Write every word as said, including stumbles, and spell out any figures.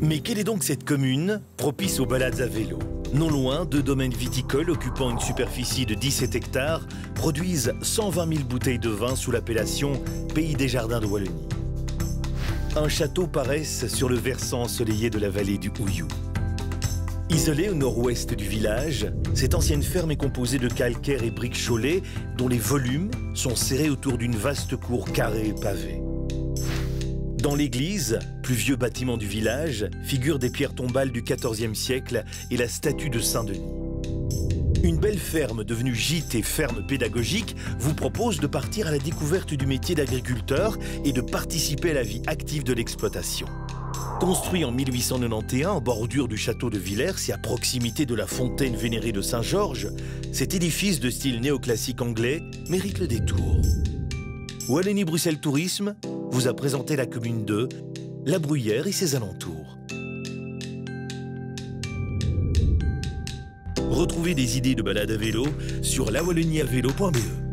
Mais quelle est donc cette commune propice aux balades à vélo? Non loin, deux domaines viticoles occupant une superficie de dix-sept hectares produisent cent vingt mille bouteilles de vin sous l'appellation Pays des Jardins de Wallonie. Un château paraisse sur le versant ensoleillé de la vallée du Houillou. Isolée au nord-ouest du village, cette ancienne ferme est composée de calcaire et briques Cholet dont les volumes sont serrés autour d'une vaste cour carrée et pavée. Dans l'église, plus vieux bâtiment du village, figurent des pierres tombales du quatorzième siècle et la statue de Saint-Denis. Une belle ferme devenue gîte et ferme pédagogique vous propose de partir à la découverte du métier d'agriculteur et de participer à la vie active de l'exploitation. Construit en mille huit cent quatre-vingt-onze en bordure du château de Villers et à proximité de la fontaine vénérée de Saint-Georges, cet édifice de style néoclassique anglais mérite le détour. Wallonie-Bruxelles Tourisme vous a présenté la commune de La Bruyère et ses alentours. Retrouvez des idées de balade à vélo sur la wallonie à vélo point be.